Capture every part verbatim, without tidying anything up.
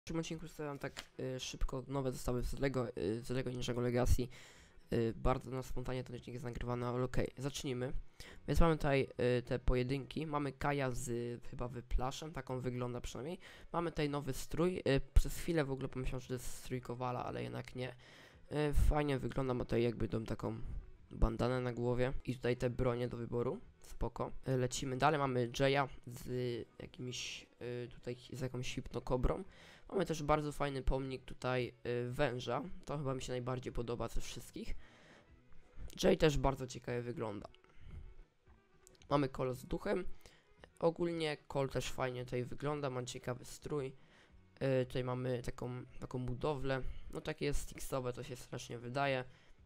W tym odcinku przedstawiam tak y, szybko nowe zestawy z Lego, y, z Lego Ninjago Legacy. Y, bardzo na spontanie ten odcinek jest nagrywany, ale okej, okay, zacznijmy. Więc mamy tutaj y, te pojedynki. Mamy Kaja z y, chyba wyplaszem, tak on wygląda przynajmniej. Mamy tutaj nowy strój. Y, przez chwilę w ogóle pomyślałem, że to jest strój Kowala, ale jednak nie. Y, fajnie wygląda, ma tutaj jakby tą taką bandanę na głowie. I tutaj te bronie do wyboru. Spoko. Y, lecimy dalej, mamy Jaya z y, jakimś y, tutaj z jakąś hipnokobrą. Mamy też bardzo fajny pomnik tutaj y, węża. To chyba mi się najbardziej podoba ze wszystkich. Jay też bardzo ciekawie wygląda. Mamy Cole z duchem. Ogólnie Cole też fajnie tutaj wygląda, ma ciekawy strój. Y, tutaj mamy taką, taką budowlę. No takie jest stixowe, to się strasznie wydaje.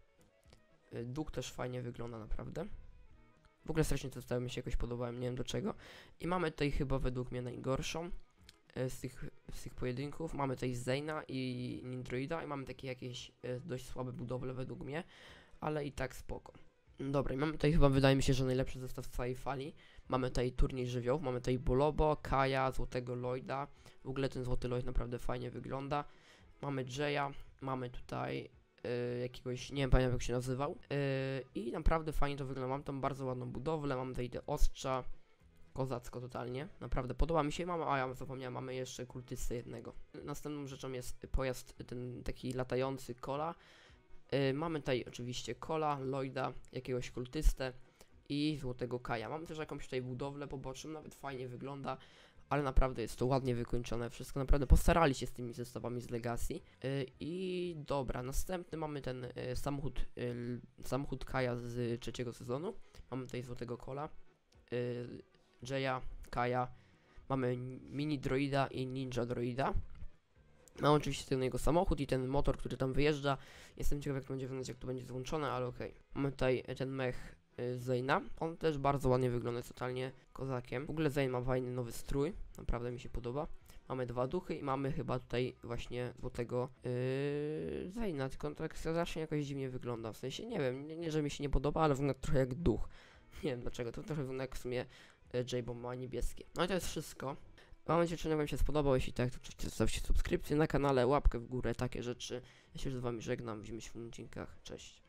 Y, duch też fajnie wygląda naprawdę. W ogóle strasznie te zestawy mi się jakoś podobały, nie wiem do czego. I mamy tutaj chyba według mnie najgorszą z tych, z tych pojedynków. Mamy tutaj Zayna i Nindroida i mamy takie jakieś e, dość słabe budowle według mnie, ale i tak spoko. Dobra, i mamy tutaj chyba, wydaje mi się, że najlepszy zestaw z całej fali. Mamy tutaj turniej żywiołów, mamy tutaj Bolobo, Kaja, Złotego Lloyda. W ogóle ten Złoty Lloyd naprawdę fajnie wygląda. Mamy Jaya, mamy tutaj e, jakiegoś, nie wiem, pamiętam jak się nazywał. E, I naprawdę fajnie to wygląda. Mam tam bardzo ładną budowlę, mamy tutaj te ostrza. Kozacko totalnie, naprawdę podoba mi się. Mama, a ja zapomniałem, mamy jeszcze kultystę jednego. Następną rzeczą jest pojazd ten taki latający Cola. Yy, mamy tutaj oczywiście Cola, Lloyda, jakiegoś kultystę i Złotego Kaja. Mamy też jakąś tutaj budowlę poboczną, nawet fajnie wygląda, ale naprawdę jest to ładnie wykończone wszystko, naprawdę postarali się z tymi zestawami z Legacy. Yy, I dobra, następny mamy ten yy, samochód, yy, samochód Kaja z trzeciego sezonu. Mamy tutaj Złotego Cola. Yy, Jaya, Kaja, mamy mini droida i ninja droida. Mam oczywiście ten jego samochód i ten motor, który tam wyjeżdża. Jestem ciekaw, jak to będzie wyglądać, jak to będzie złączone, ale okej. Okay. Mamy tutaj ten mech y, Zayna. On też bardzo ładnie wygląda, jest totalnie kozakiem. W ogóle Zayn ma fajny nowy strój, naprawdę mi się podoba. Mamy dwa duchy i mamy chyba tutaj właśnie złotego yy, Zayna, tylko on tak strasznie jakoś dziwnie wygląda. W sensie, nie wiem, nie, nie że mi się nie podoba, ale wygląda trochę jak duch. Nie wiem dlaczego, to trochę wygląda jak w sumie Jay, bo ma niebieskie. No i to jest wszystko. Mam nadzieję, że wam się spodobało. Jeśli tak, to oczywiście zostawcie subskrypcję na kanale, łapkę w górę, takie rzeczy. Ja się już z wami żegnam, widzimy się w innych odcinkach. Cześć.